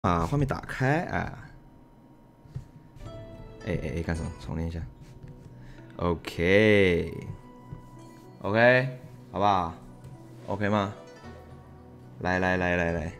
把画面打开啊！干什么？重练一下。OK， 好不好 ？OK 吗？来，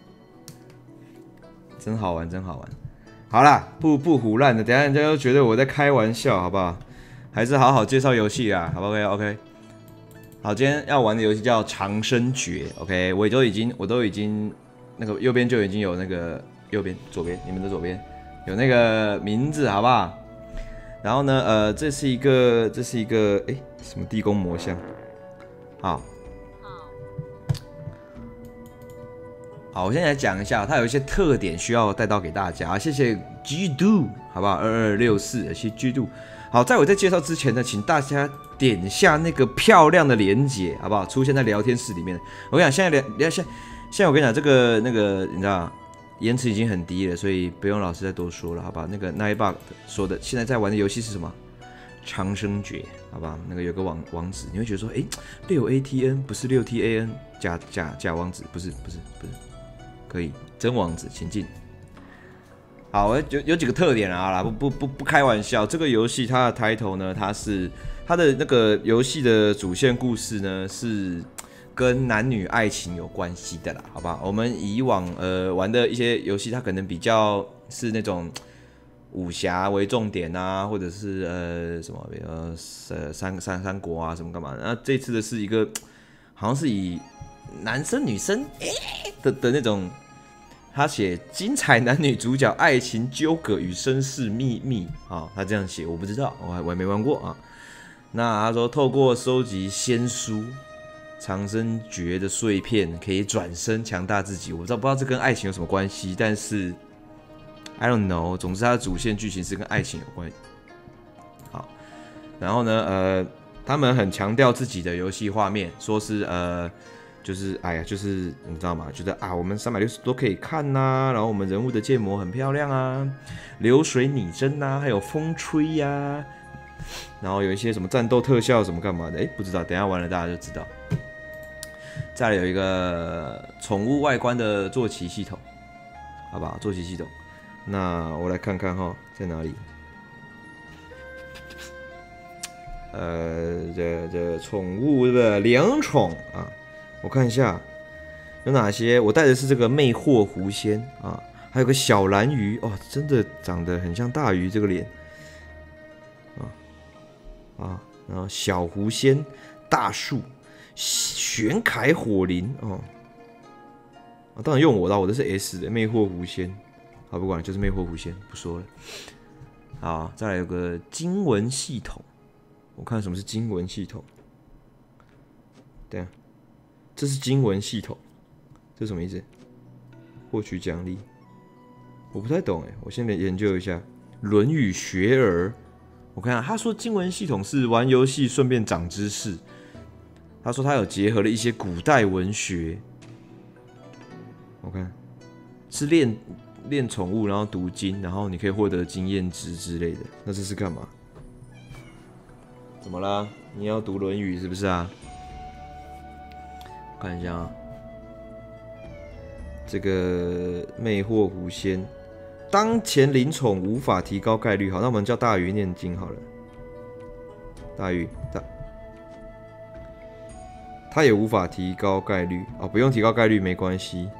真好玩，真好玩。好啦，不胡乱的，等一下人家又觉得我在开玩笑，好不好？还是好好介绍游戏啦，好不好 ？OK。好，今天要玩的游戏叫长生诀。OK， 我都已经那个右边就已经有那个左边你们的左边有那个名字，好不好？然后呢，这是一个什么地宫魔像？好，我现在来讲一下，它有一些特点需要带到给大家。谢谢 G Do， 好不好？2264，谢谢 G Do。好，在我在介绍之前呢，请大家点下那个漂亮的连结，好不好？出现在聊天室里面。我跟你讲，现在我跟你讲，这个你知道，延迟已经很低了，所以不用老师再多说了，好吧？那个 Nightbug 说的，现在在玩的游戏是什么？长生诀，好吧？那个有个网址，你会觉得说，6ATN 不是6TAN， 假网址，不是，可以真网址，请进。好，有几个特点啊，不开玩笑。这个游戏它的 title 呢，它的那个游戏的主线故事呢是跟男女爱情有关系的啦，好吧？我们以往玩的一些游戏，它可能比较是那种武侠为重点啊，或者是什么三国啊什么干嘛的。那这次的是一个好像是以男生女生的那种。他写精彩男女主角爱情纠葛与身世秘密啊，他这样写我不知道，我还没玩过啊。那他说透过收集仙书、长生诀的碎片，可以转身强大自己。我不知道这跟爱情有什么关系，但是 I don't know。总之，它的主线剧情是跟爱情有关。好，然后呢，他们很强调自己的游戏画面，说是就是你知道吗？觉得啊，我们360度都可以看呐、然后我们人物的建模很漂亮啊，流水拟真啊，还有风吹呀、然后有一些什么战斗特效什么干嘛的，不知道，等一下玩了大家就知道。再来有一个宠物外观的坐骑系统，好吧，坐骑系统。那我来看看哈，在哪里？这宠物对不对？两宠啊。我看一下有哪些，我带的是这个魅惑狐仙啊，还有个小蓝鱼哦，真的长得很像大鱼这个脸然后小狐仙、大树、玄凯火灵哦，当然用我的是 S 的魅惑狐仙，好不管就是魅惑狐仙，不说了。好，再来有个经文系统，我看什么是经文系统，等一下。这是经文系统，这是什么意思？获取奖励，我不太懂我先来研究一下《论语学而》。我看他说经文系统是玩游戏顺便长知识。他说他有结合了一些古代文学。我看是练宠物，然后读经，然后你可以获得经验值之类的。那这是干嘛？怎么啦？你要读《论语》是不是啊？看一下啊，这个魅惑狐仙，当前领宠无法提高概率。好，那我们叫大鱼念经好了。大鱼，他也无法提高概率哦，不用提高概率没关系。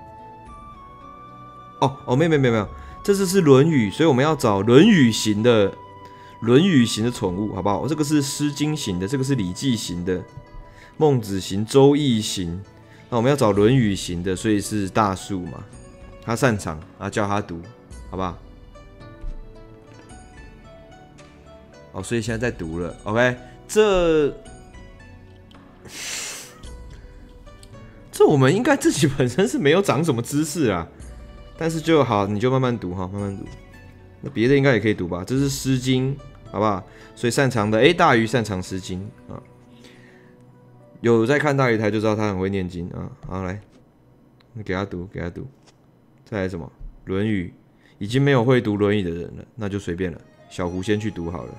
没有，这次是《论语》，所以我们要找《论语》型的宠物，好不好？这个是《诗经》型的，这个是《礼记》型的。孟子型、周易型，那我们要找《论语》型的，所以是大树嘛，他擅长，教他读，好不好？所以现在在读了 ，OK？ 这我们应该自己本身是没有长什么知识啊，但是就好，你就慢慢读哈，慢慢读。那别的应该也可以读吧？这是《诗经》，好不好？所以擅长的，大鱼擅长《诗经》啊。有在看大鱼台就知道他很会念经啊！好，来，给他读。再来什么？《论语》已经没有会读《论语》的人了，那就随便了。小狐先去读好了。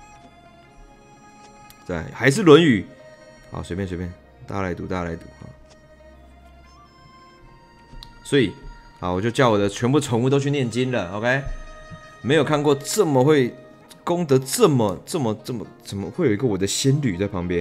再来还是《论语》，好，随便，大家来读啊！所以好，我就叫我的全部宠物都去念经了。OK， 没有看过这么会功德这么，怎么会有一个我的仙侣在旁边？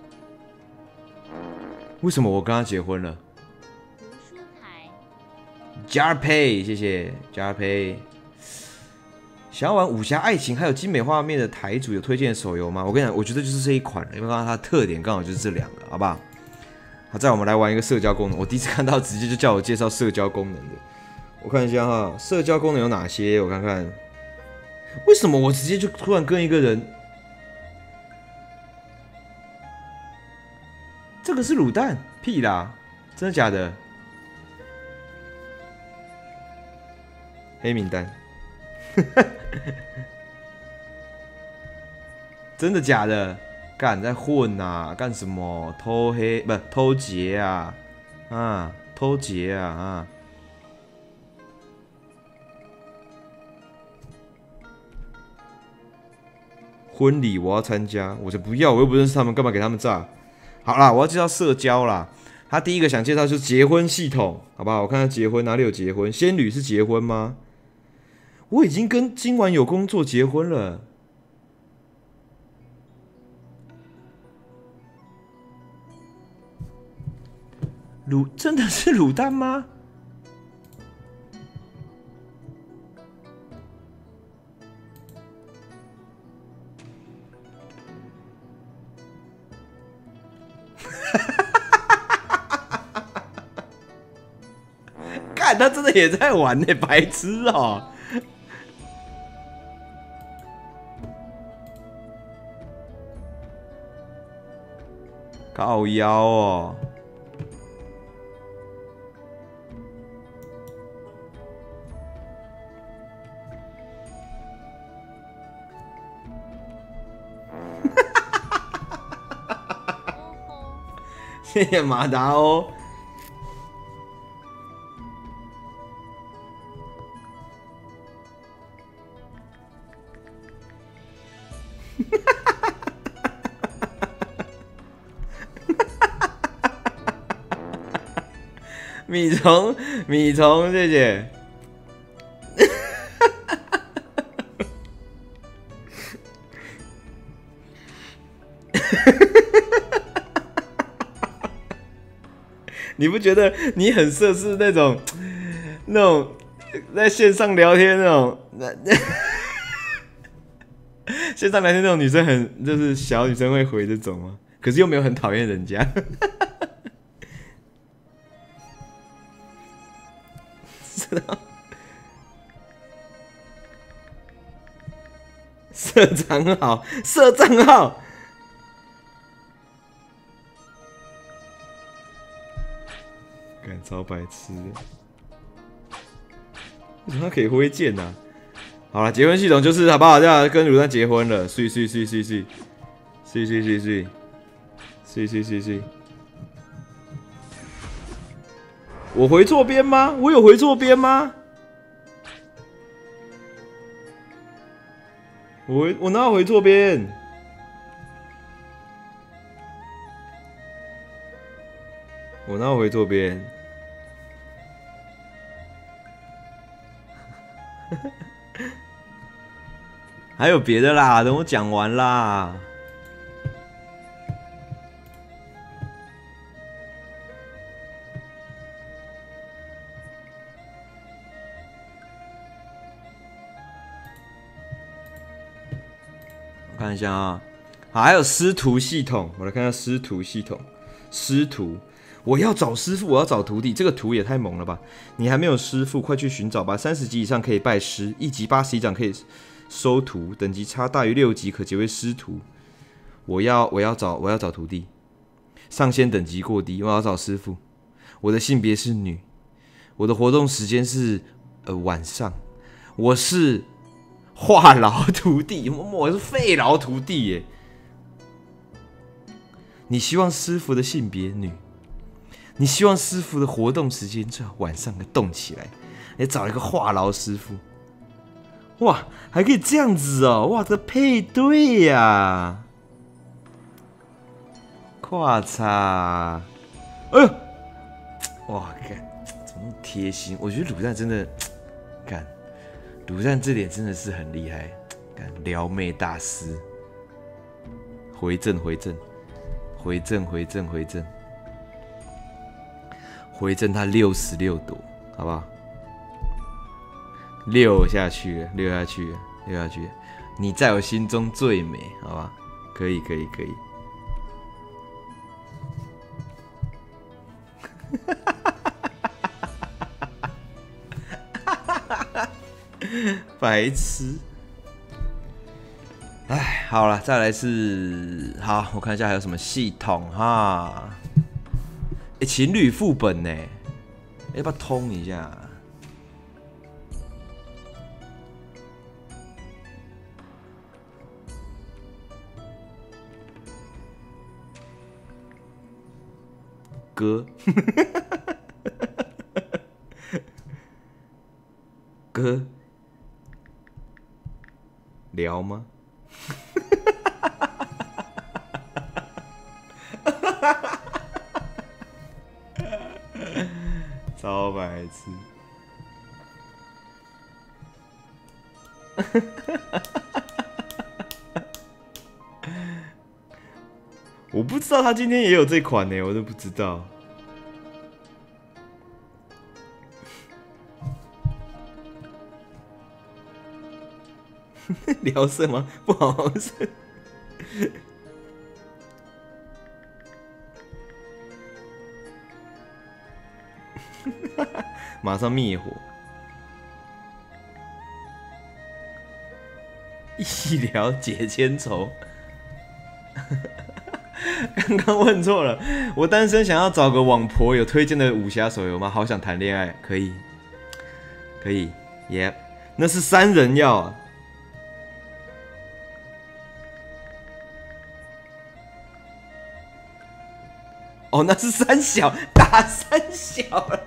为什么我跟他结婚了？ 读书台。 加配，谢谢加配。想要玩武侠爱情还有精美画面的台主有推荐的手游吗？我跟你讲，我觉得就是这一款，因为刚刚它的特点刚好就是这两个，好不好？好，再我们来玩一个社交功能。我第一次看到直接就叫我介绍社交功能的，我看一下哈，社交功能有哪些？我看看，为什么我直接就突然跟一个人？这个是卤蛋，屁啦，真的假的？黑名单。真的假的？干在混啊？干什么？偷黑不偷劫啊？啊，偷劫啊！啊！婚礼我要参加，我就不要，我又不认识他们，干嘛给他们炸？好啦，我要介绍社交啦。他第一个想介绍就是结婚系统，好不好？我看看结婚哪里有结婚？仙女是结婚吗？我已经跟今晚有工作结婚了。真的是卤蛋吗？干，他真的也在玩呢，白痴哦！靠腰哦！谢谢马达哦。米虫，谢谢。你不觉得你很色是那种在线上聊天那种线上聊天那种女生很就是小女生会回这种吗？可是又没有很讨厌人家。是啊，设账号，设账号。干超白痴的，为什么他可以挥剑呢？好了，结婚系统就是好不好？这样跟卤蛋结婚了，睡。我回错边吗？我有回错边吗？我哪有回错边？我哪有回错边？还有别的啦，等我讲完啦。我看一下啊，好，还有师徒系统，我来看一下师徒系统。师徒，我要找师傅，我要找徒弟，这个图也太猛了吧！你还没有师傅，快去寻找吧！30级以上可以拜师，1级80以上可以收徒，等级差大于6级可结为师徒。我要找徒弟，上限等级过低，我要找师傅。我的性别是女，我的活动时间是晚上。我是话痨徒弟，我是废痨徒弟耶。你希望师傅的性别女，你希望师傅的活动时间最好晚上给动起来，你找一个话痨师傅，哇，还可以这样子哦，哇，这配对呀，夸嚓，哎呦，哇，看怎么那么贴心。我觉得卤蛋真的，干，卤蛋这点真的是很厉害，干撩妹大师。回正，回正，回正，回正，回正，回正，他66朵，好不好？6下去了，6下去了，6下去了。你在我心中最美，好吧？可以，可以，可以。白痴。哎，好了，再来是好，我看一下还有什么系统哈。情侣副本呢？要不要通一下？哥，哥，聊吗？超白痴！我不知道他今天也有这款呢，我都不知道。聊色吗？不好好生。马上灭火！一聊解千愁。刚刚问错了，我单身想要找个网婆，有推荐的武侠手游吗？好想谈恋爱，可以，可以，耶、yeah ，那是3人要啊。哦，那是3小，打3小了。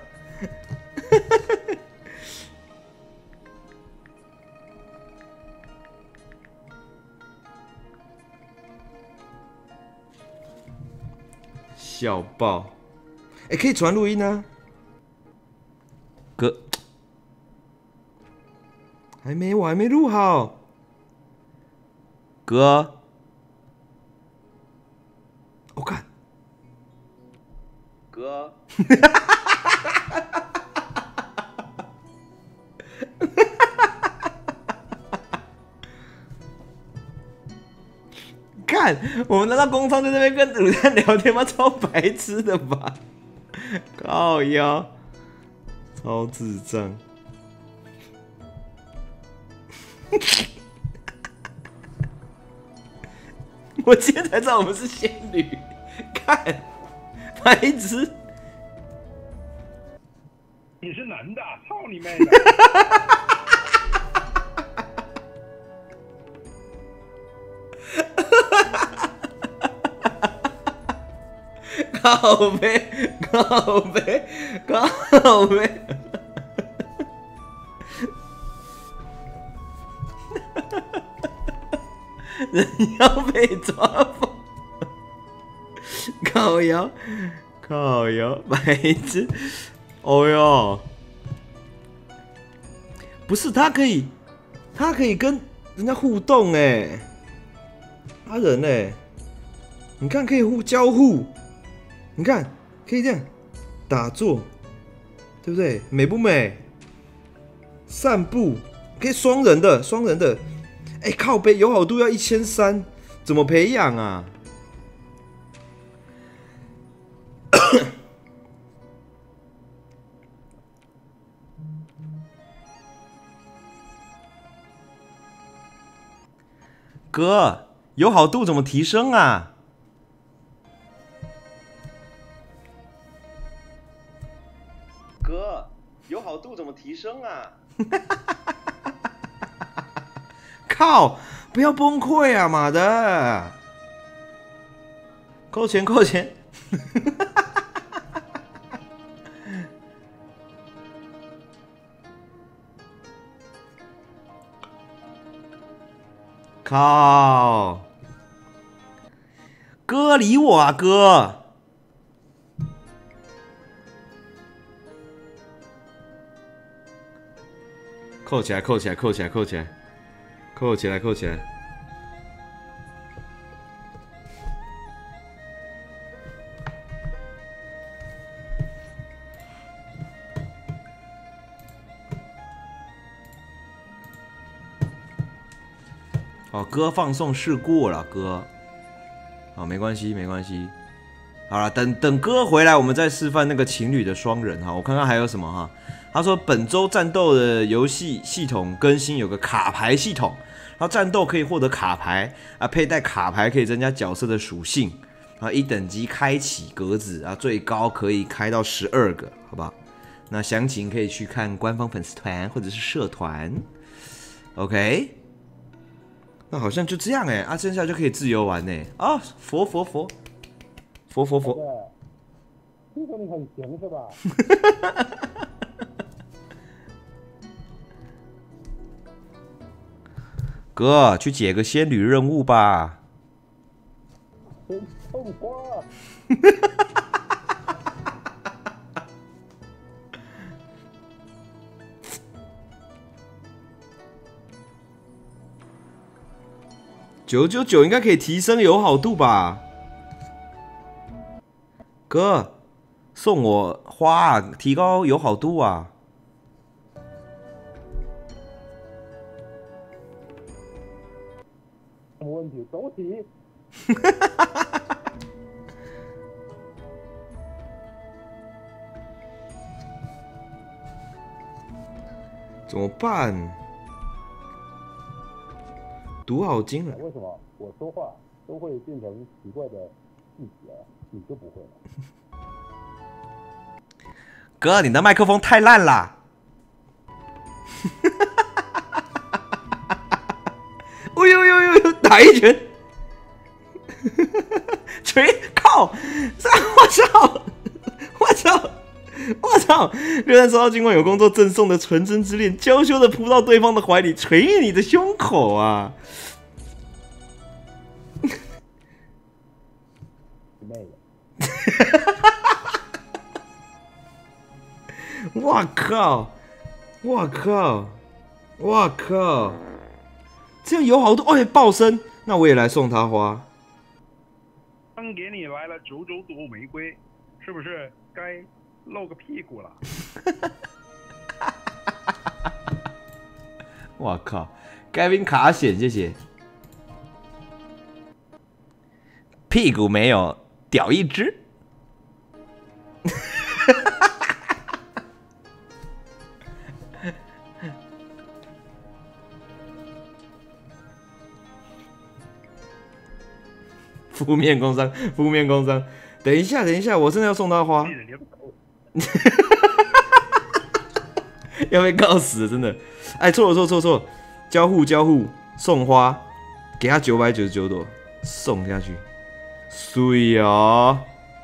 笑爆！哎、可以传录音啊，哥，还没，我还没录好，哥，我看，哥，看，我们难道工商在那边跟卤蛋聊天吗？超白痴的吧！靠腰，超智障。我今天才知道我们是仙女，看，白痴。 你是男的，操你妹的！ 靠背，靠背，靠背。人要被抓疯，靠腰，靠腰，白痴。哦哟，不是他可以跟人家互动哎，他人哎，你看可以交互，你看可以这样打坐，对不对？美不美？散步可以双人的，哎、靠背友好度要1300，怎么培养啊？哥，友好度怎么提升啊？哥，友好度怎么提升啊？靠！不要崩溃啊，妈的！扣钱，扣钱！靠！哥理我啊，哥！ 扣起来，扣起来，扣起来，扣起来，扣起来，扣起来。哦，哥放送事过了，哥。好，没关系，没关系。好了，等哥回来，我们再示范那个情侣的双人哈。我看看还有什么哈。他说本周战斗的游戏系统更新有个卡牌系统，然后战斗可以获得卡牌啊，佩戴卡牌可以增加角色的属性啊，一等级开启格子啊，最高可以开到12个，好不好？那详情可以去看官方粉丝团或者是社团。OK。那好像就这样哎，啊，剩下就可以自由玩哎啊！佛， 听说你很闲是吧？ 哥，去解个仙女任务吧。 真痛花。 999应该可以提升友好度吧？哥，送我花，提高友好度啊！ 什么问题？走起！ 怎么办？读好经了。 为什么我说话都会变成奇怪的字节，你就不会了？ 哥，你的麦克风太烂啦！哎呦呦呦呦，打一拳！锤靠！我操！我操！我操！热蛋收到今晚有工作赠送的纯真之恋，娇羞的扑到对方的怀里，捶你的胸口啊！ 妹了！ 我靠！我靠！我靠！这样有好多哎，爆声！那我也来送他花。 刚给你来了999朵玫瑰，是不是该露个屁股了？ 我靠！盖宾卡险，谢谢。屁股没有，屌一只。负面工伤，负面工伤。等一下，等一下，我真的要送他花。要被告死了，真的。哎，错了，错错错，交互交互，送花，给他999朵，送下去，水哦。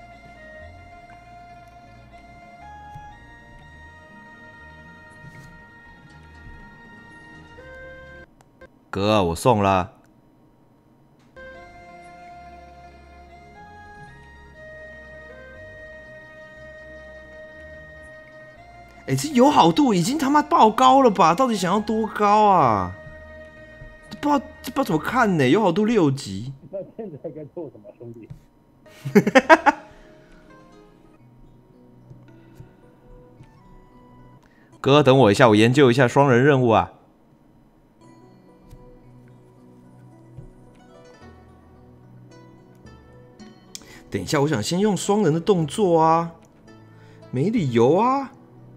哥，我送了。哎，这友好度已经他妈爆高了吧？到底想要多高啊？不知道怎么看呢？友好度6级。 那现在该做什么，兄弟？ 哥，等我一下，我研究一下双人任务啊。等一下，我想先用双人的动作啊，没理由啊。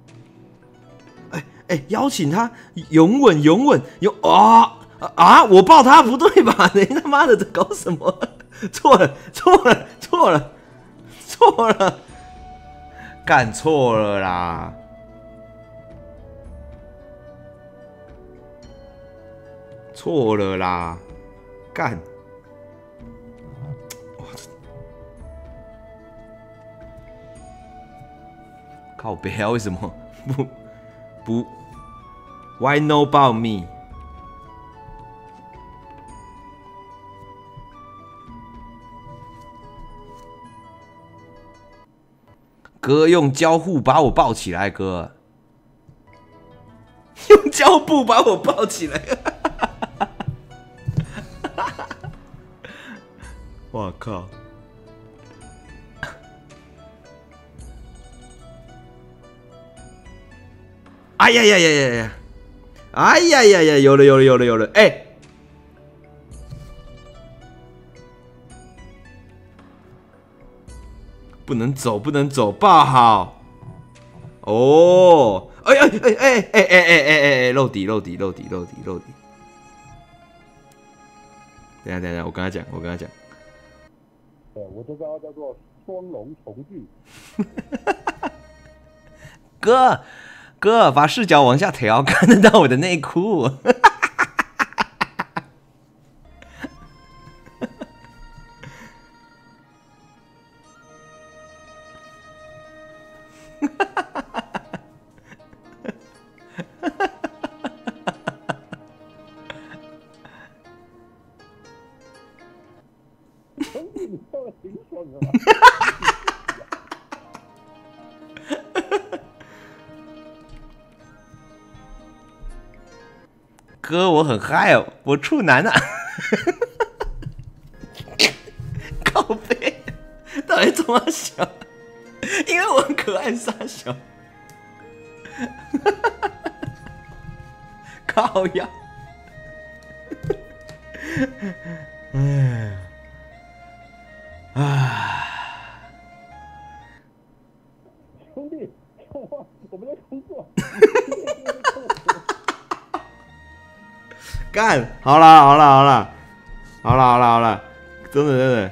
哎，邀请他拥吻，拥吻，我抱他不对吧？你他妈的在搞什么？错了，错了，错了，错了，干错了啦！错了啦！干！靠北啊！为什么不 ？Why no about me？ 哥用交互把我抱起来，哥。 用胶布把我抱起来。我靠！哎呀呀呀呀呀！哎呀呀呀！有了！哎，不能走，抱好。哦，哎，漏底。等一下，我跟他讲。 我这招叫做双龙重聚。 哥，把视角往下调，看得到我的内裤。 你笑的挺爽的吧？ 哥，我很嗨哦，我处男啊！靠背，到底怎么想？因为我很可爱，傻小。靠呀！ 兄弟，我们在工作。 干，好了，真的。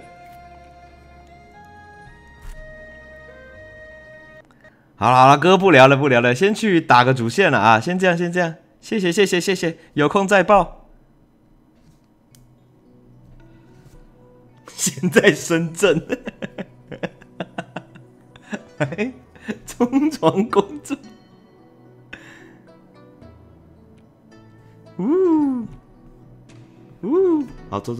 好了，哥不聊了，先去打个主线了啊！先这样，谢谢，有空再报。现在深圳，哎，冲床工作，好，走。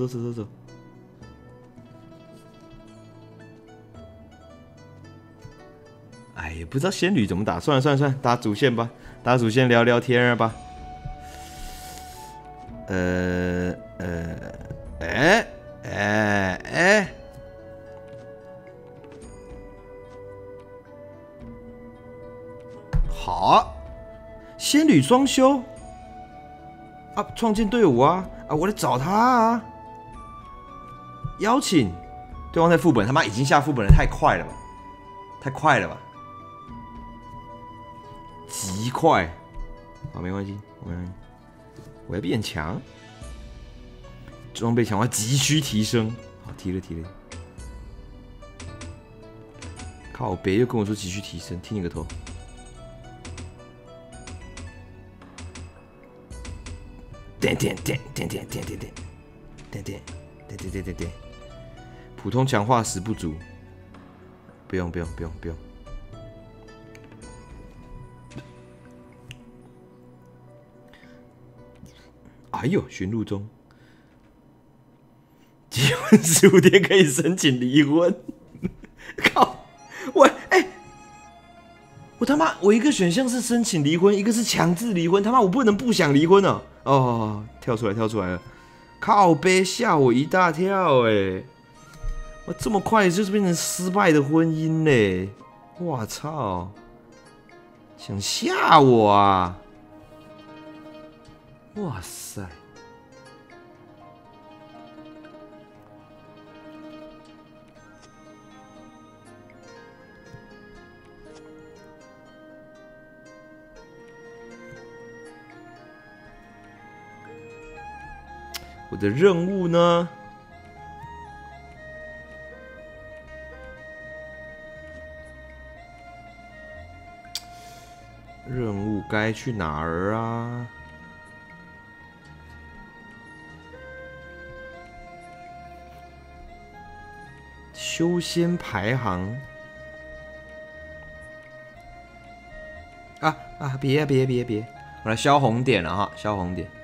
哎，也不知道仙女怎么打，算了，打主线吧，打主线聊聊天吧。好，仙女双修啊，创建队伍啊，我来找他啊，邀请对方在副本，他妈已经下副本了，太快了吧，极快，好，没关系，我要变强，装备强化急需提升，好，提了。靠北又跟我说急需提升，听你个头！点，普通强化10不足，不用。哎呦，寻路中，结婚15天可以申请离婚。靠！我他妈，我一个选项是申请离婚，一个是强制离婚，他妈我不能不想离婚哦！哦，跳出来了，靠背吓我一大跳哎！我这么快就是变成失败的婚姻嘞！我操！想吓我啊！哇塞！我的任务呢？任务该去哪儿啊？修仙排行别！我来消红点了哈，消红点。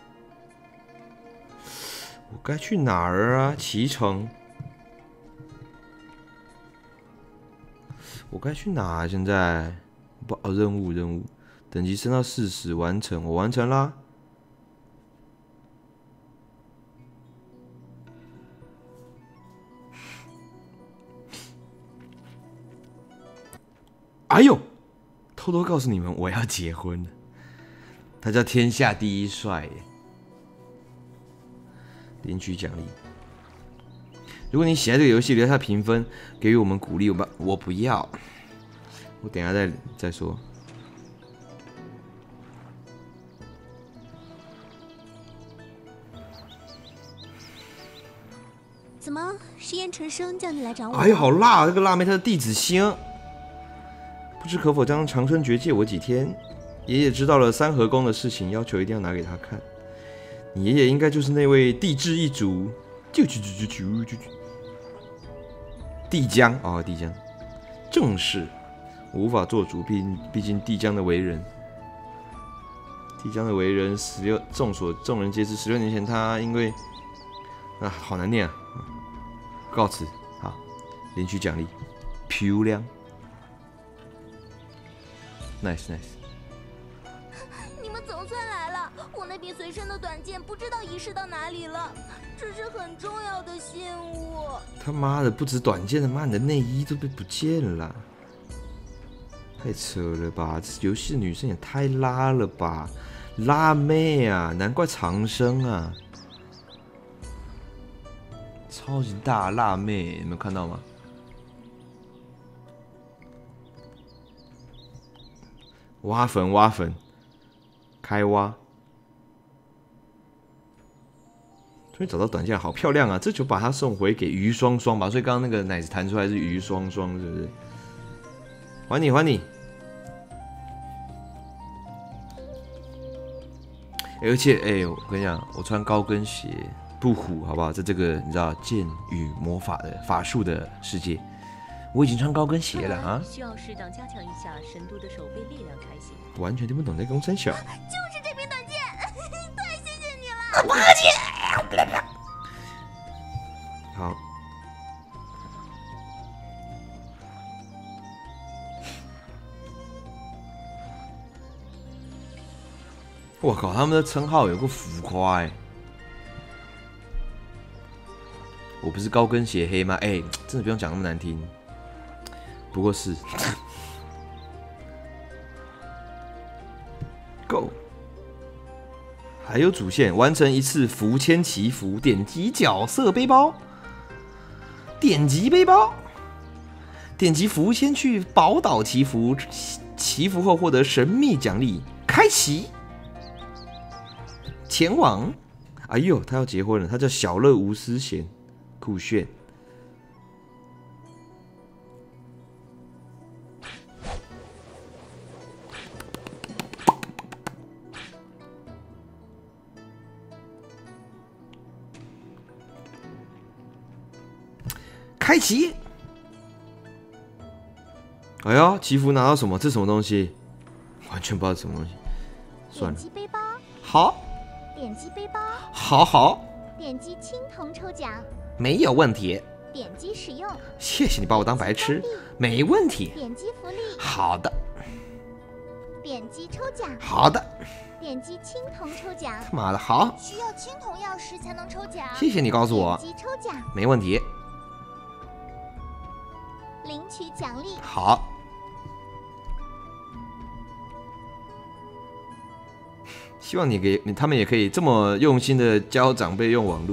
我该去哪儿啊？脐橙。 我该去哪？现在不哦，任务，等级升到40，完成，我完成啦。哎呦，偷偷告诉你们，我要结婚了。他叫天下第一帅耶。领取奖励。如果你喜爱这个游戏，留下评分，给予我们鼓励。我不要，我等一下再说。 怎么，实验陈生叫你来找我？ 哎呦，好辣！这个辣妹她的弟子星，不知可否将长生诀借我几天？爷爷知道了三合宫的事情，要求一定要拿给他看。你爷爷应该就是那位帝制一族，帝江哦，帝江，正是，我无法做主，毕竟帝江的为人，众人皆知，16年前他因为好难念啊，告辞，好，领取奖励，漂亮 ，nice。 你们总算来了，我那柄随身的短剑不知道遗失到哪里了，这是很重要的信物。 他妈的，不止短剑，他妈你的内衣都被不见了，太扯了吧！这游戏的女生也太拉了吧，辣妹啊，难怪长生啊，超级大辣妹，你们看到吗？挖坟，开挖。终于找到短剑，好漂亮啊！这就把它送回给于双双吧。所以刚刚那个奶子弹出来是于双双，是不是？还你！而且，我跟你讲，我穿高跟鞋不虎，好不好？在这个你知道剑与魔法的法术的世界，我已经穿高跟鞋了啊！ 需要适当加强一下神都的手背力量才行。 完全听不懂在攻三小。 就是这柄短剑，太谢谢你了！ 不客气。好。我靠，他们的称号有个浮夸哎！我不是高跟鞋黑吗？真的不用讲那么难听。不过是，Go。还有主线，完成一次符签祈福，点击角色背包，点击符签去宝岛祈福，祈福后获得神秘奖励，开启。前往，哎呦，他要结婚了，他叫小乐无私贤，酷炫。开启！哎呦，祈福拿到什么？这是什么东西？完全不知道是什么东西。算了。 点击背包。 好。 点击背包。 好。 点击青铜抽奖。 没有问题。 点击使用。 谢谢你把我当白痴。没问题。 点击福利。 好的。 点击抽奖。 好的。 点击青铜抽奖。 他妈的，好。 需要青铜钥匙才能抽奖。 谢谢你告诉我。 点击抽奖。 没问题。 领取奖励。 好。希望他们也可以这么用心的教长辈用网络。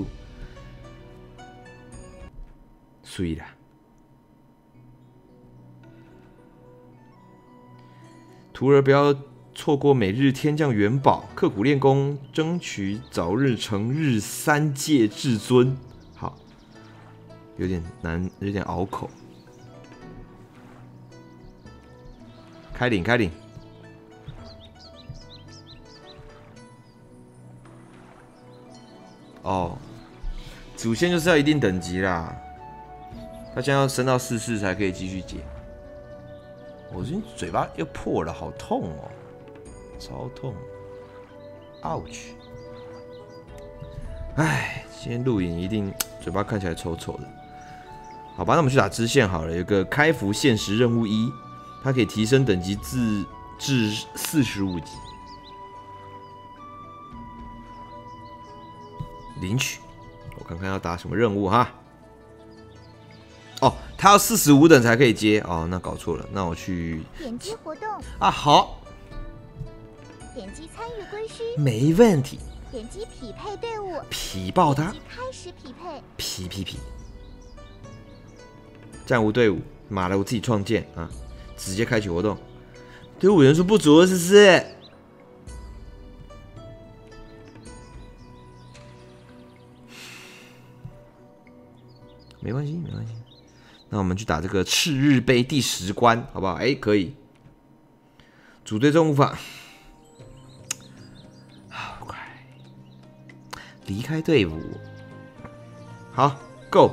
碎啦。徒儿不要错过每日天降元宝，刻苦练功，争取早日成日三界至尊。好，有点难，有点拗口。开领。哦，主线就是要一定等级啦。他现在要升到44才可以继续解。我最近嘴巴又破了，好痛哦，超痛 ，ouch！ 哎，今天录影一定嘴巴看起来丑丑的。 好吧，那我们去打支线好了。有个开服限时任务1，它可以提升等级至45级。领取，我看看要打什么任务哈。哦，他要45等才可以接哦，那搞错了，那我去点击活动啊，好， 点击参与归墟， 没问题。 点击匹配队伍， 匹爆他点击开始匹配。 匹，战无队伍，妈的，我自己创建啊，直接开启活动。队伍人数不足了，是不是？没关系，没关系。那我们去打这个赤日杯第10关，好不好？哎，可以。组队任务法，好快，离开队伍。好 ，Go。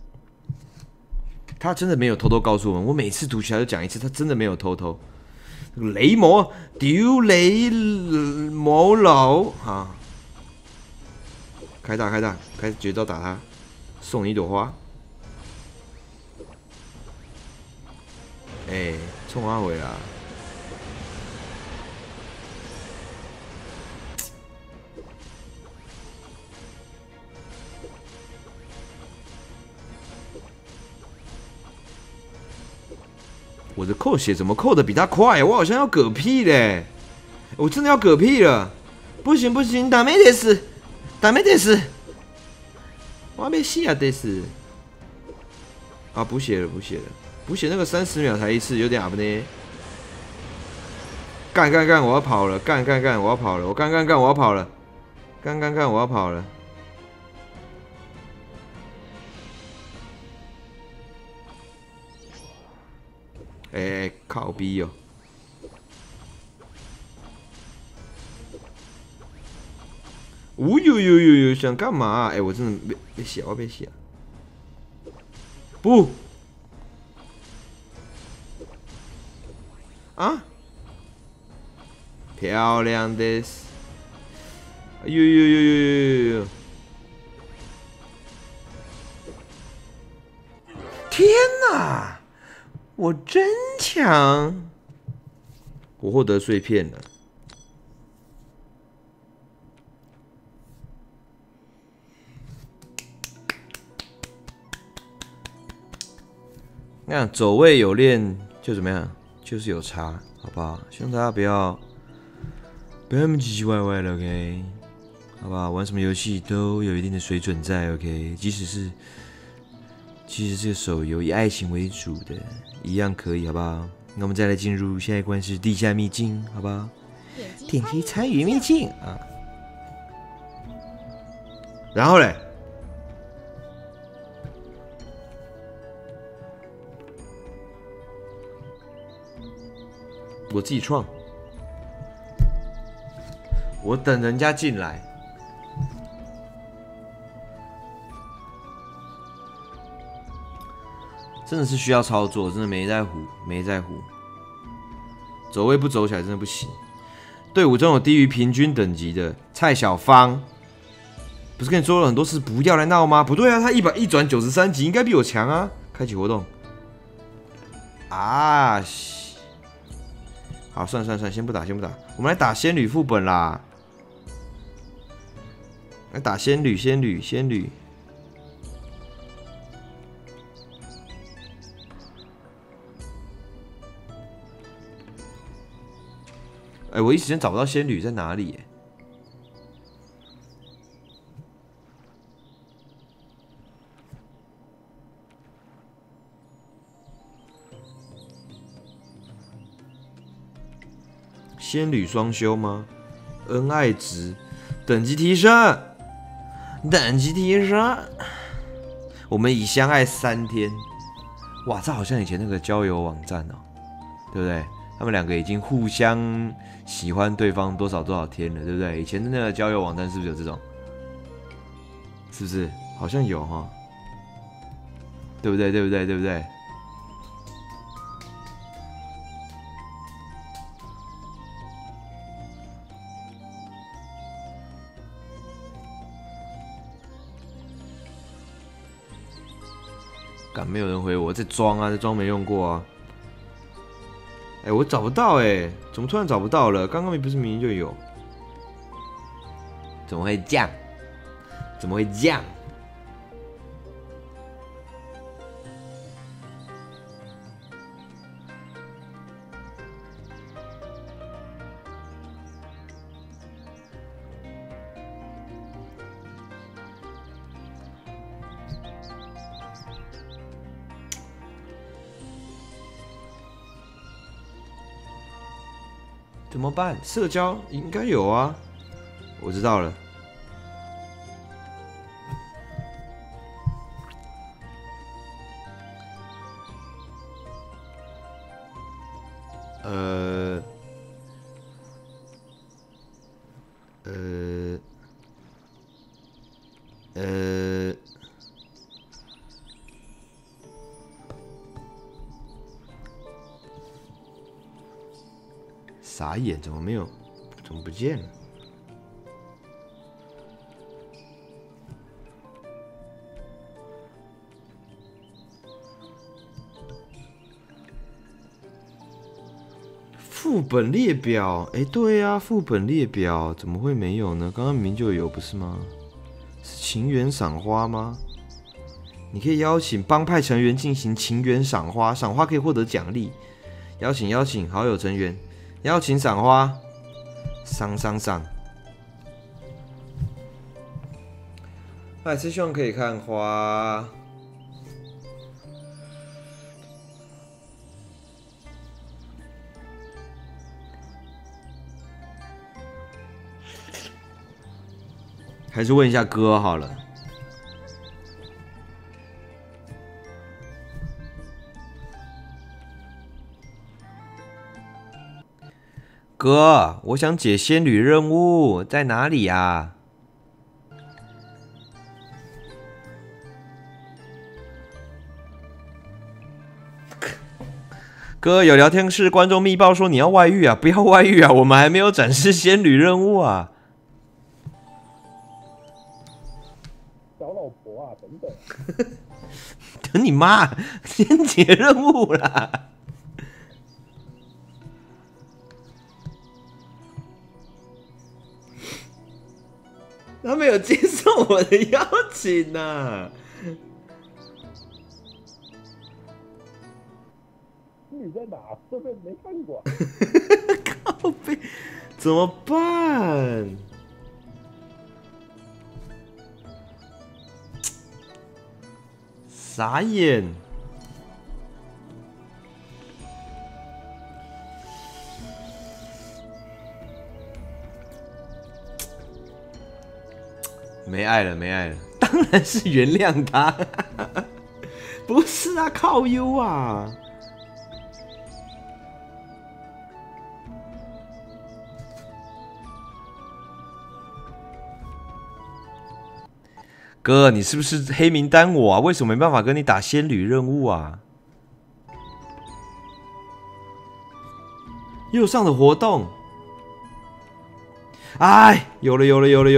他真的没有偷偷告诉我们，我每次读起来都讲一次，他真的没有偷偷。雷魔丢雷魔楼啊！开大，开始绝招打他，送你一朵花。哎，冲他回来！我的扣血怎么扣的比他快？我好像要嗝屁嘞！我真的要嗝屁了！不行，打没得死，我要被死啊！得死！啊，补血了，补血那个30秒才一次，有点阿不呢。干！我要跑了！干！我要跑了！我干！我要跑了！干！我要跑了！哎，靠逼哦！呦，想干嘛？哎，我真的被血，我要被血！不！啊！漂亮的！呦！天哪！我真强！我获得碎片了。那走位有练就怎么样？就是有差，好不好？希望大家不要那么唧唧歪歪了 ，OK？ 好不好？玩什么游戏都有一定的水准在 ，OK？ 即使这个手游以爱情为主的，一样可以，好不好？那我们再来进入下一关是地下秘境，好不好？点击参与秘境啊！然后嘞，我自己创，我等人家进来。真的是需要操作，真的没在乎。走位不走起来真的不行。队伍中有低于平均等级的蔡小芳，不是跟你说了很多次不要来闹吗？不对啊，他1转93级，应该比我强啊！开启活动。啊，好，算，先不打。我们来打仙女副本啦。来打仙女。哎，我一时间找不到仙女在哪里。仙女双修吗？恩爱值，等级提升。我们已相爱3天。哇，这好像以前那个交友网站哦，对不对？他们两个已经互相喜欢对方多少天了，对不对？以前的那个交友网站是不是有这种？是不是？好像有哈，对不对？ 敢没有人回我，在装啊，在装没用过啊。哎，我找不到哎，怎么突然找不到了？刚刚不是明明就有？怎么会这样？怎么会这样？怎么办？社交应该有啊，我知道了。傻眼，怎么没有？怎么不见了？副本列表，哎，对呀，副本列表怎么会没有呢？刚刚明明就有，不是吗？是情缘赏花吗？你可以邀请帮派成员进行情缘赏花，赏花可以获得奖励。邀请好友成员。邀请赏花，赏。还是希望可以看花。还是问一下哥好了。哥，我想解仙女任务，在哪里啊？哥，有聊天室观众密报说你要外遇啊！不要外遇啊！我们还没有展示仙女任务啊！ 找老婆啊，等等。 等你妈，先解任务啦！他没有接受我的邀请啊！ 你在哪？会不会没看过？ 靠背，怎么办？傻眼！没爱了，当然是原谅他。不是啊，靠优啊！哥，你是不是黑名单我啊？为什么没办法跟你打仙女任务啊？右上的活动。哎，有了！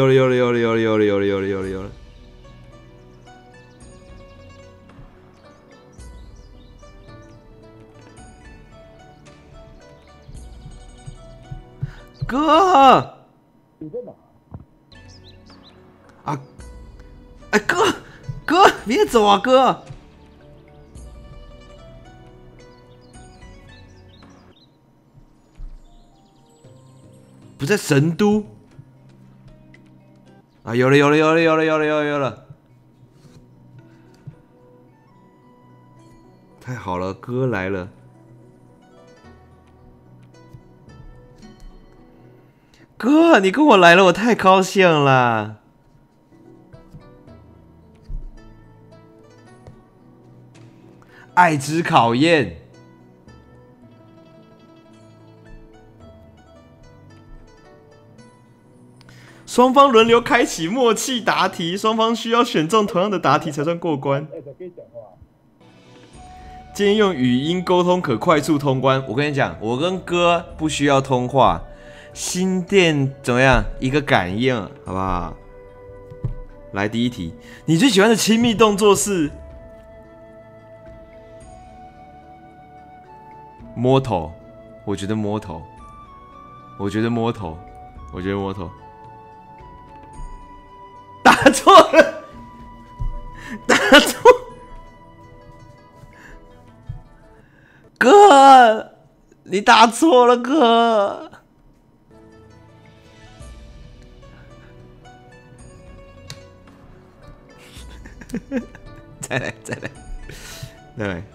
哥， 你在哪？ 啊，哎，哥，别走啊，哥！不在神都啊！有了！太好了，哥来了！哥，你跟我来了，我太高兴了！爱之考验。双方轮流开启默契答题，双方需要选中同样的答题才算过关。建议用语音沟通可快速通关。我跟你讲，我跟哥不需要通话，心电怎么样？一个感应，好不好？来第一题，你最喜欢的亲密动作是？ 摸头，我觉得摸头，我觉得摸头，我觉得摸头，打错了，打错，哥，你打错了，哥。再来，再来，再来。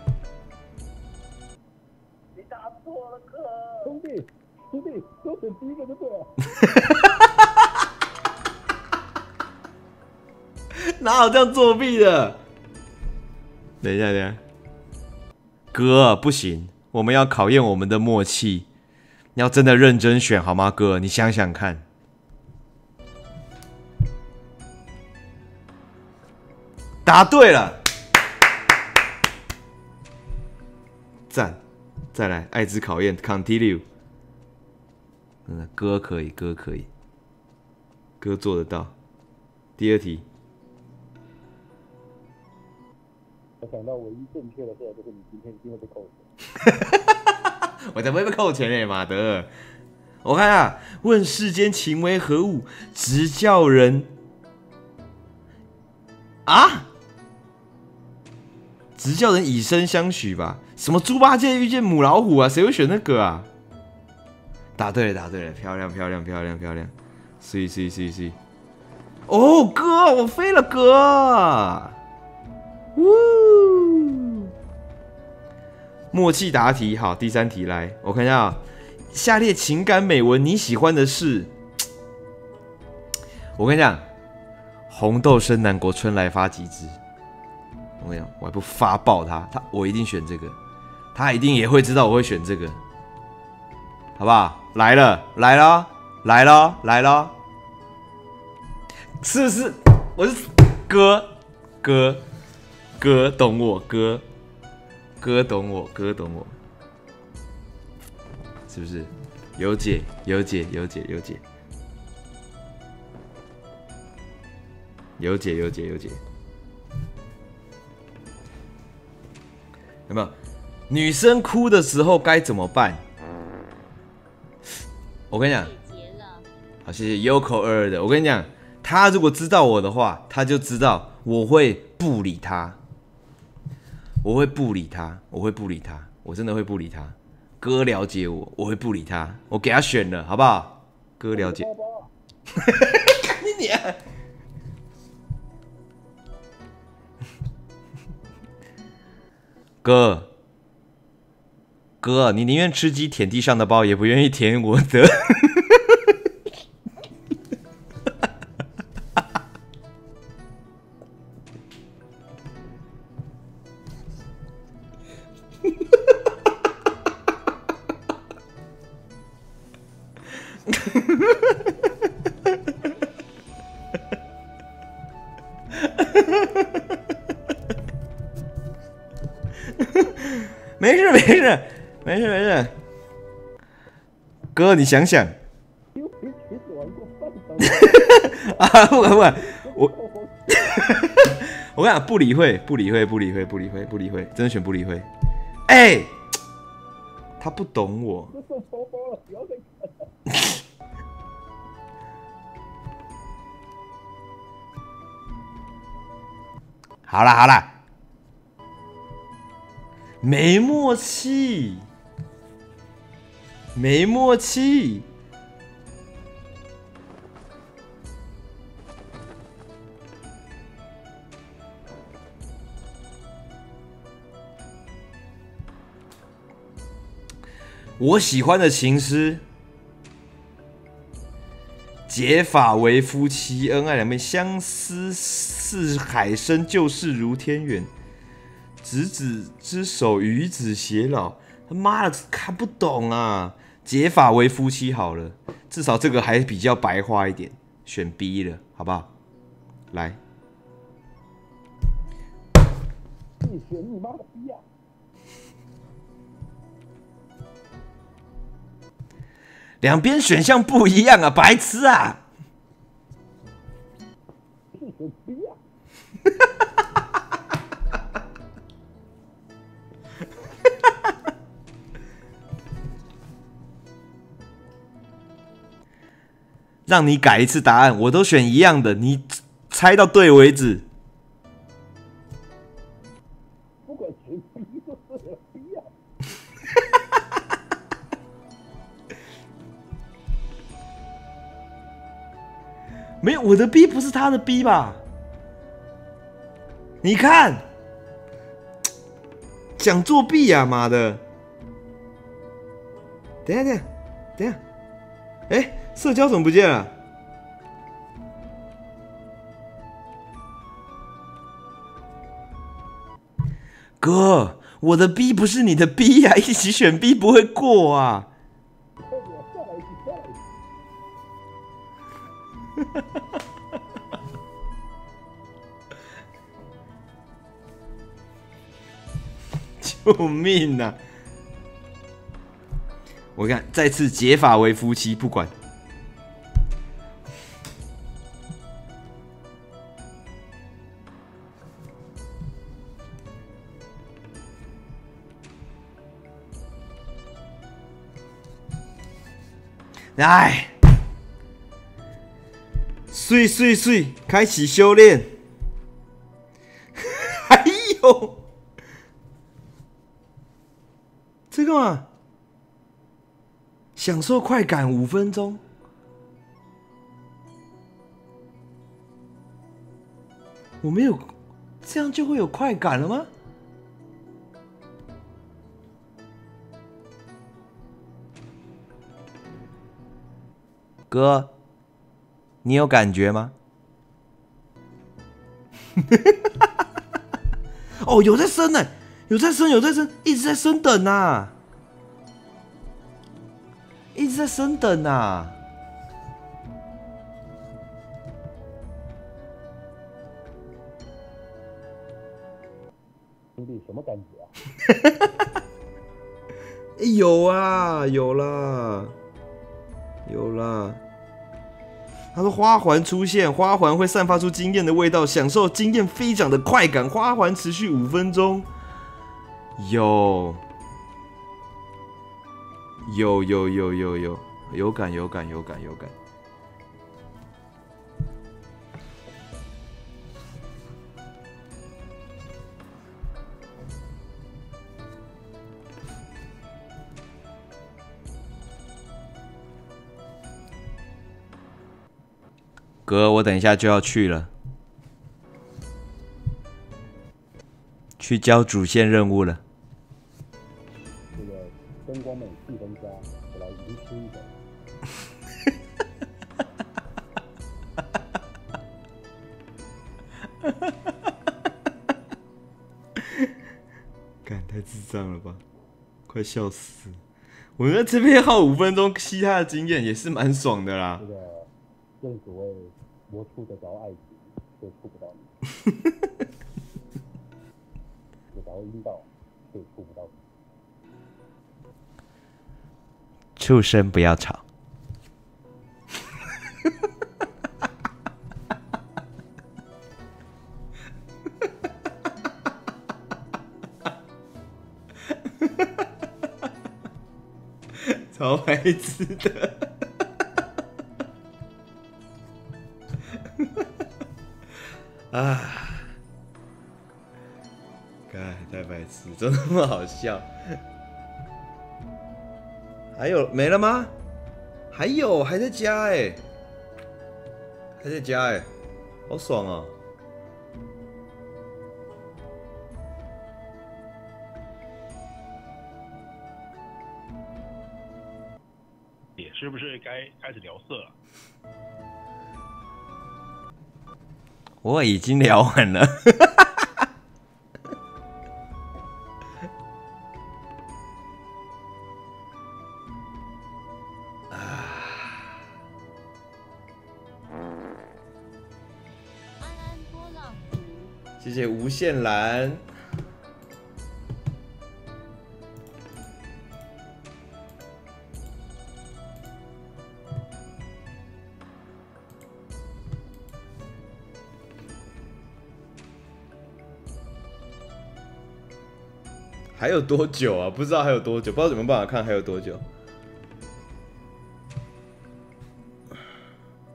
你打错了，哥。兄弟，都选第一个就对了。 哪有这样作弊的？等一下，等一下，哥，不行，我们要考验我们的默契，你要真的认真选好吗？哥，你想想看。答对了，赞！再来，爱之考验 ，continue。哥可以，哥可以，哥做得到。第二题， 我想到唯一正确的事就是你今天一定会被扣钱。 我才不会被扣钱嘞，马德！我看啊，问世间情为何物，直叫人啊！直叫人以身相许吧？什么猪八戒遇见母老虎啊？谁会选那个啊？答对了，答对了，漂亮，漂亮，漂亮，漂亮！是。哦，哥，我飞了，哥！呜！默契答题，好，第三题来，我看一下啊。下列情感美文你喜欢的是？我跟你讲，红豆生南国，春来发几枝。我跟你讲，我还不发爆他，我一定选这个，他一定也会知道我会选这个，好不好？来了，来了，来了，来了，是不是？我是哥，懂我，哥懂我，哥懂我，是不是？有解，有解，有解，有解，有解，有解，有解。有没有？女生哭的时候该怎么办？我跟你讲，好，谢谢 Yoko 2的。我跟你讲，他如果知道我的话，他就知道我会不理他，我会不理他，我会不理他，我真的会不理他。哥了解我，我会不理他，我给他选了，好不好？哥了解。你娘！哥，你宁愿吃鸡舔地上的包，也不愿意舔我的。没事，哥，你想想。啊，不管，我跟你讲，不理会，真的选不理会。哎，他不懂我。好啦，没默契。我喜欢的情诗，结发为夫妻，恩爱两面，相思似海深，旧事如天远。执子之手，与子偕老。他妈的，看不懂啊！结发为夫妻好了，至少这个还比较白话一点，选 B 了，好不好？来， 你选你妈的 B 啊！ 两边选项不一样啊，白痴啊！ 你选 B 啊！ 让你改一次答案，我都选一样的，你猜到对为止。 不管谁 B 都是有 B 啊。 没有，我的 B 不是他的 B 吧？你看，讲作弊啊，妈的！等一下，哎，社交怎么不见了？哥，我的 B 不是你的 B 呀、一起选 B 不会过啊！救命啊！我看再次结法为夫妻，不管。哎，睡，开启修炼。还有这个嘛，享受快感5分钟。我没有，这样就会有快感了吗？哥，你有感觉吗？哦，有在升呢，有在升，一直在升等啊，一直在升等啊。 兄弟，什么感觉啊？ 有啊，有啦。他说花环出现，花环会散发出经验的味道，享受经验飞涨的快感。花环持续5分钟。有感。哥，我等一下就要去了，去交主线任务了。 这个灯光美，气氛佳，我来吟诗一首。 干，太智障了吧，快笑死！我觉得这边耗5分钟吸他的经验也是蛮爽的啦。 这个正所谓我触得着爱情，却触不到你；我着阴道，却触不到你。 畜生不要吵。超白痴的。啊！干，太白痴，怎么那么好笑？还有没了吗？还有，还在加哎、还在加哎、好爽哦！ 你是不是该开始聊色了？ 我已经聊完了。谢谢无限蓝。还有多久啊？不知道还有多久，不知道有没有办法看还有多久。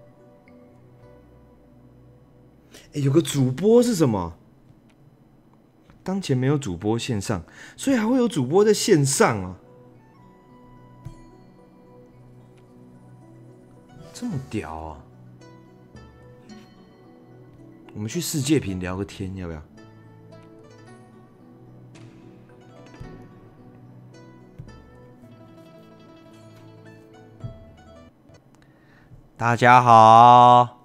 有个主播是什么？当前没有主播线上，所以还会有主播在线上啊，这么屌啊！我们去世界屏聊个天，要不要？大家好。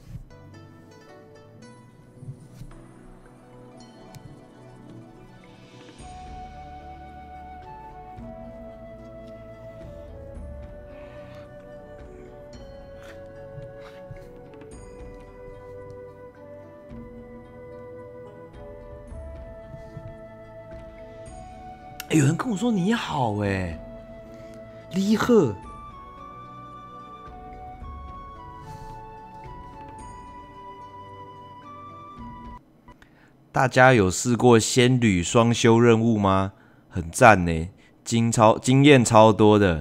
有人跟我说你好哎，李贺。大家有试过仙女双修任务吗？很赞呢，经验超多的。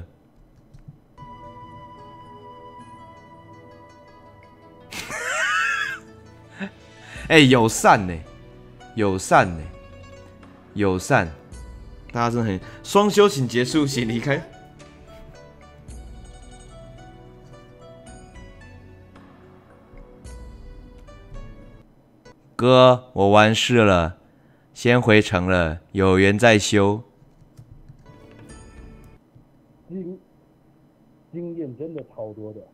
友善呢，友善呢，友善。大家真的很双休，请结束，请离开。哥，我完事了，先回城了，有缘再修。 经验真的超多的。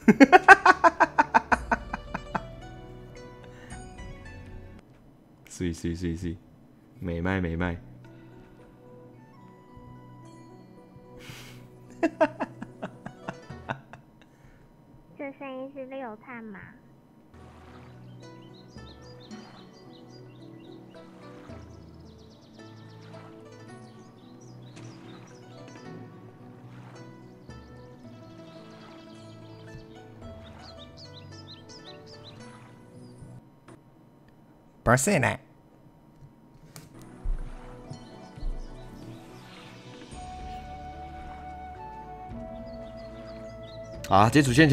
是，美卖。 这声音是六探吗？ 不是呢。啊！接主线。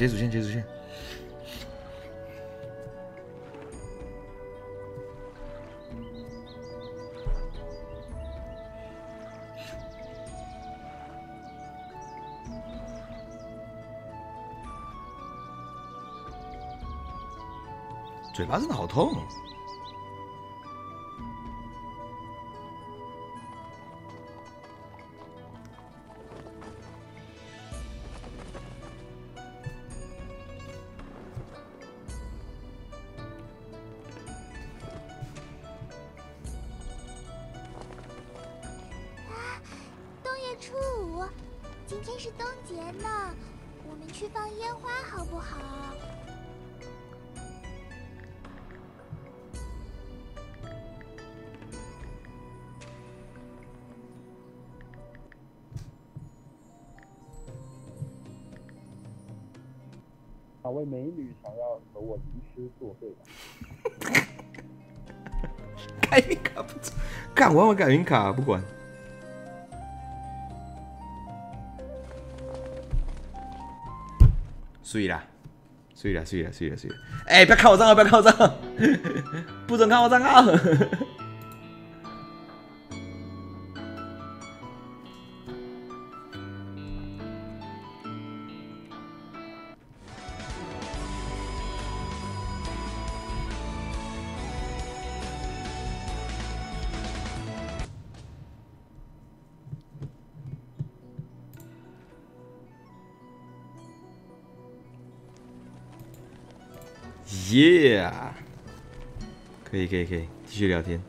嘴巴真的好痛。 初五，今天是冬节呢，我们去放烟花好不好？ 哪位美女想要和我吟诗作对？ 改名卡不错，干我改名卡不管。睡啦！不要看我账号，不准看我账号！Yeah， 可以，继续聊天。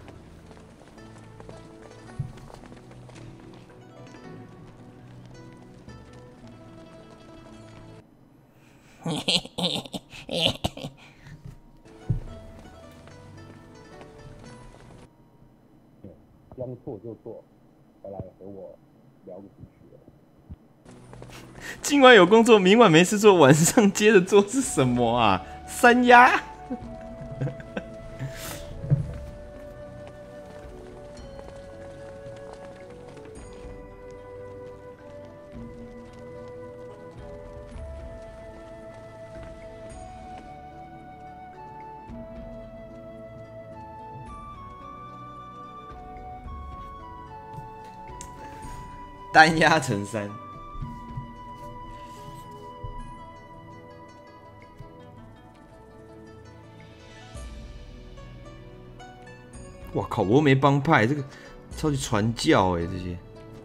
将错就错，再来和我聊个几句。 今晚有工作，明晚没事做，晚上接着做是什么啊？三鸭。 单压成3。哇靠！我又没帮派，这个超级传教这些。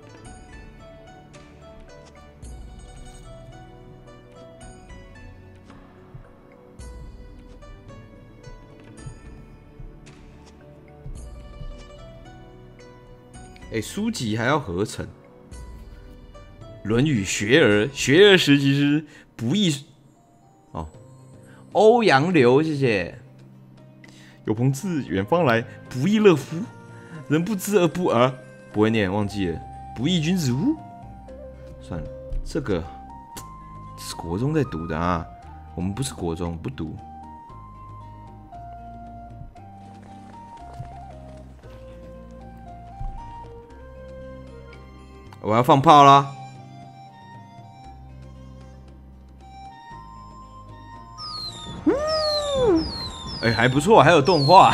书籍还要合成。《论语·学而》，学而时习之，不亦哦。欧阳流，谢谢。有朋自远方来，不亦乐乎？人不知而不怱。不会念，忘记了。不亦君子乎？算了，这个是国中在读的啊，我们不是国中，不读。我要放炮啦！还不错，还有动画，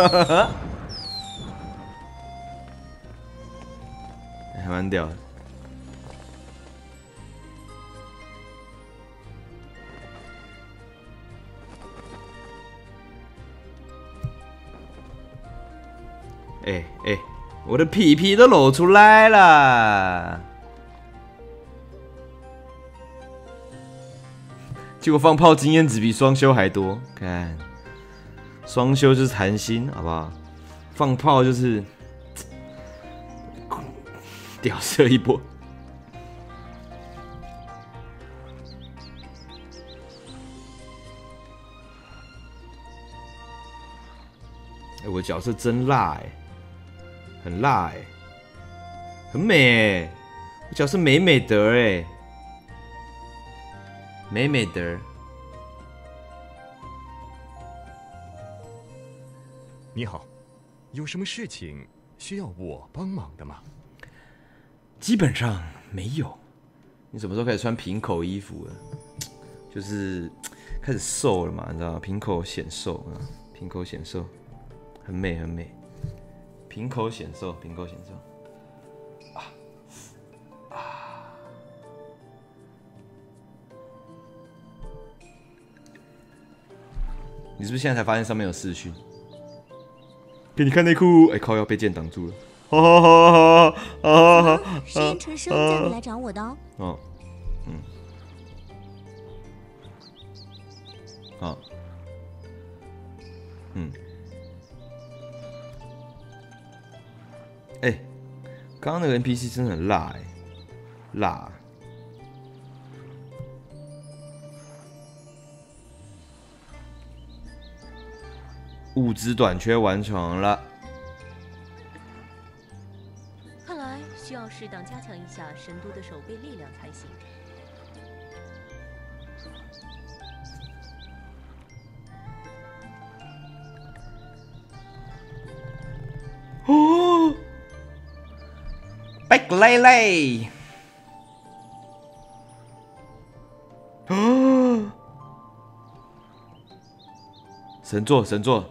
还蛮屌的。我的屁屁都露出来了，结果放炮经验值比双修还多。看，双修就是谈心，好不好？放炮就是屌射一波。我角色真辣很辣很美我角色美美的美美的。 你好，有什么事情需要我帮忙的吗？ 基本上没有。你什么时候开始穿平口衣服了？就是开始瘦了嘛，你知道吗？平口显瘦啊，平口显瘦，很美很美。平口显瘦，平口显瘦。你是不是现在才发现上面有视讯？给你看内裤，靠腰被剑挡住了。 实验陈生叫你来找我的哦。 刚刚那个 NPC 真的很辣辣。物资短缺完成了。 看来需要适当加强一下神都的守备力量才行。 哦，贝雷雷，神作神作。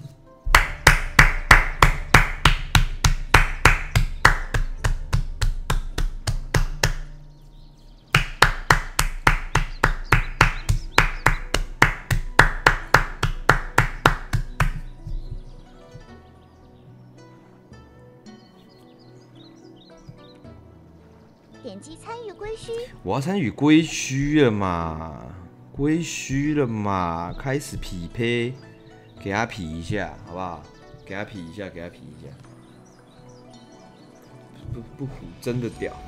点击参与归墟。 我要参与归墟了嘛？归墟了嘛？开始匹配，给他匹一下，好不好？给他匹一下，给他匹一下。不唬，真的屌。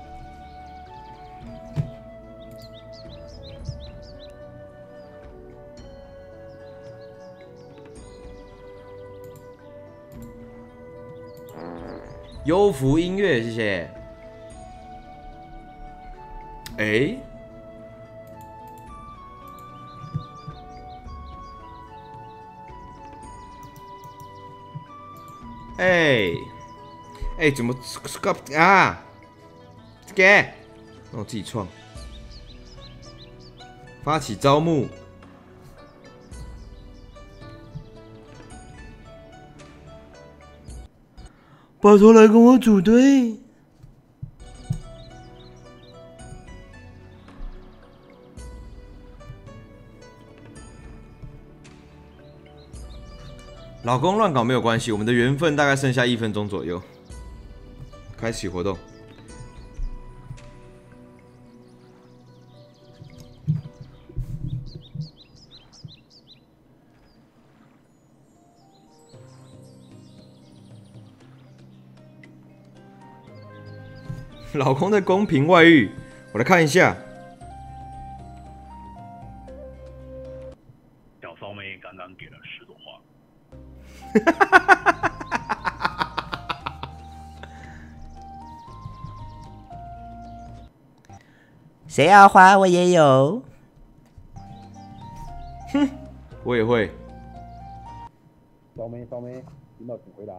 优福音乐，谢谢。怎么啊？给，让我自己创。发起招募。拜托来跟我组队。 老公乱搞没有关系，我们的缘分大概剩下1分钟左右。开启活动。老公在公屏外遇，我来看一下。 小骚妹刚刚给了10朵花。 谁要花我也有。 哼，我也会。 骚妹，听到请回答。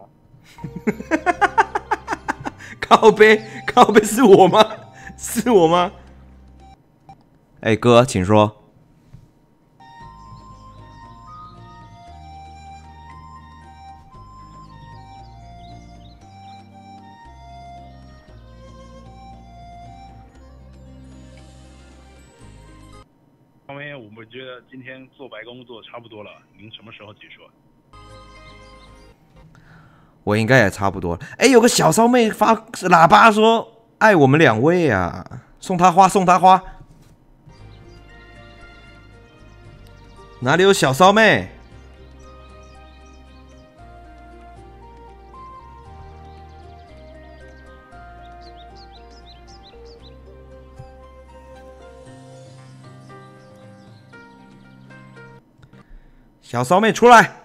靠背是我吗？是我吗？哎、哥，请说。 骚妹，我们觉得今天做白工做差不多了，您什么时候结束？ 我应该也差不多了。哎、有个小骚妹发喇叭说爱我们2位啊，送她花，送她花。哪里有小骚妹？小骚妹出来！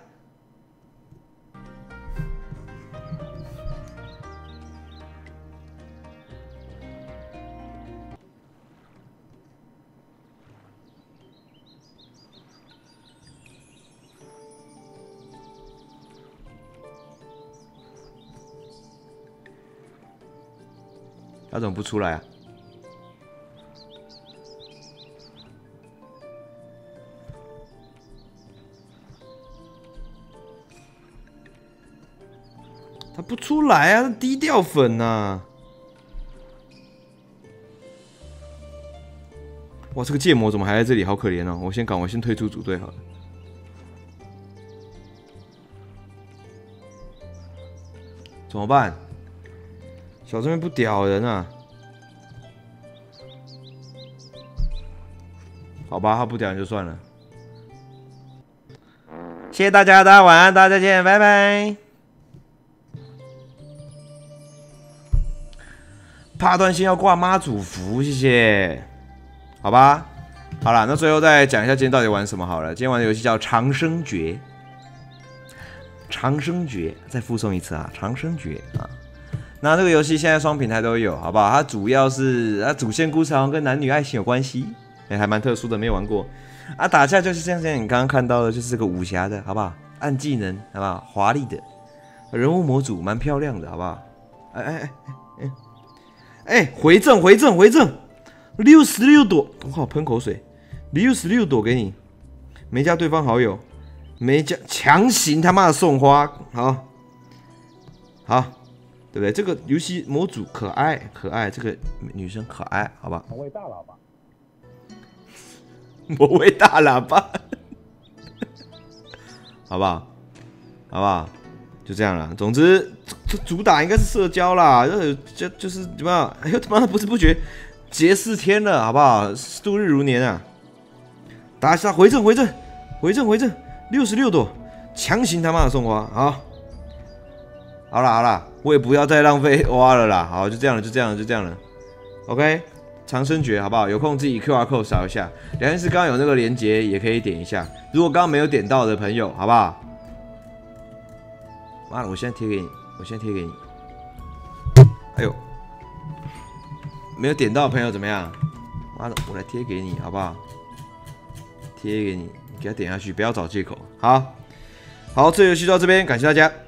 他怎么不出来啊？他不出来啊，低调粉呐、哇，这个芥末怎么还在这里？好可怜哦！我先退出组队好了。怎么办？小这边不屌人啊！好吧，他不屌人就算了。谢谢大家，大家晚安，大家再见，拜拜。怕断线要挂妈祖符，谢谢。好吧，好了，那最后再讲一下今天到底玩什么好了。今天玩的游戏叫长生诀。长生诀，再附送一次啊！长生诀啊。那这个游戏现在双平台都有，好不好？它主要是它主线故事好像跟男女爱情有关系，还蛮特殊的，没有玩过。啊，打架就是像你刚刚看到的，就是这个武侠的，好不好？按技能，好不好？华丽的人物模组，蛮漂亮的，好不好？回正，66朵，我靠，喷口水，66朵给你，没加对方好友，没加，强行他妈的送花，好，对不对？这个游戏模组可爱，这个女生可爱，好吧？ 某位大喇叭， 某位大喇叭，好不好？就这样了。总之，这主打应该是社交啦，就是怎么样？哎呦他妈的不知不觉结4天了，好不好？度日如年啊！打一下回正，66朵，强行他妈的送花，好啦，我也不要再浪费花了啦。好，就这样了。OK， 长生诀好不好？有空自己 QR code 扫一下。聊天室刚刚有那个连结，也可以点一下。如果刚刚没有点到的朋友，好不好？妈的，我现在贴给你。哎呦，没有点到的朋友怎么样？妈的，我来贴给你，好不好？贴给你，你给他点下去，不要找借口。好，这游戏就到这边，感谢大家。